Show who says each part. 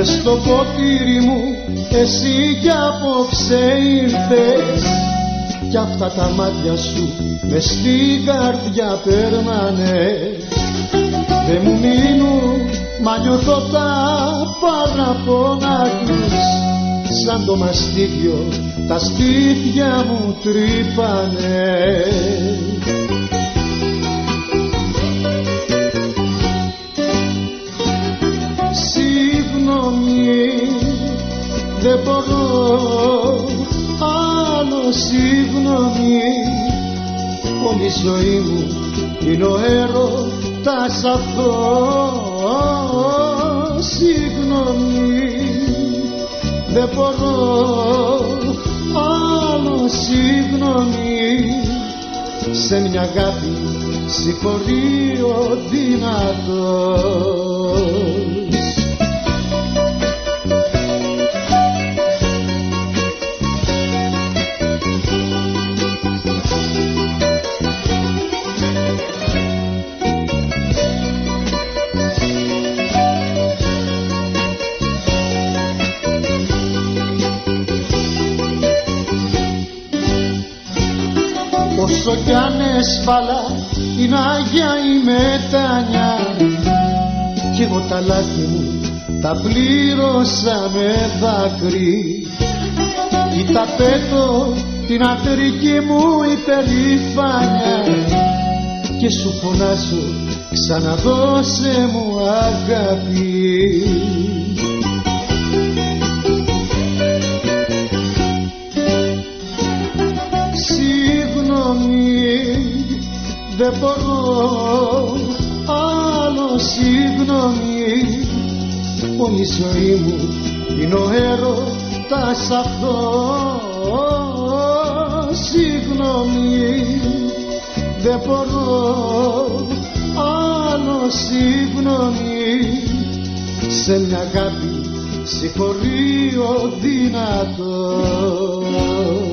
Speaker 1: μες στο ποτήρι μου εσύ κι απόψε ήρθες, κι αυτά τα μάτια σου μες στην καρδιά περνάνε. Δε μου μείνουν, μα νιώθω τα παραπονά τους, σαν το μαστίγιο τα στήθια μου τρύπανε. Συγγνώμη, δεν μπορώ άλλο, συγγνώμη, όλη η ζωή μου είναι ο έρωτας αυτός. Συγγνώμη, δεν μπορώ άλλο, συγγνώμη, σε μια αγάπη συγχωρεί ο δυνατός. Όσο κι αν έσφαλα είναι Άγια η μετάνια, κι εγώ τα λάθη μου τα πλήρωσα με δάκρυ. Κοίτα πέτω την αντρική μου υπερηφάνια και σου φωνάζω ξαναδώσε μου αγάπη. Δεν μπορώ άλλο, συγγνώμη, όλη η ζωή μου είναι ο έρωτας αυτός. Συγγνώμη, δεν μπορώ άλλο, συγγνώμη, σε μια αγάπη συγχωρεί ο δυνατός.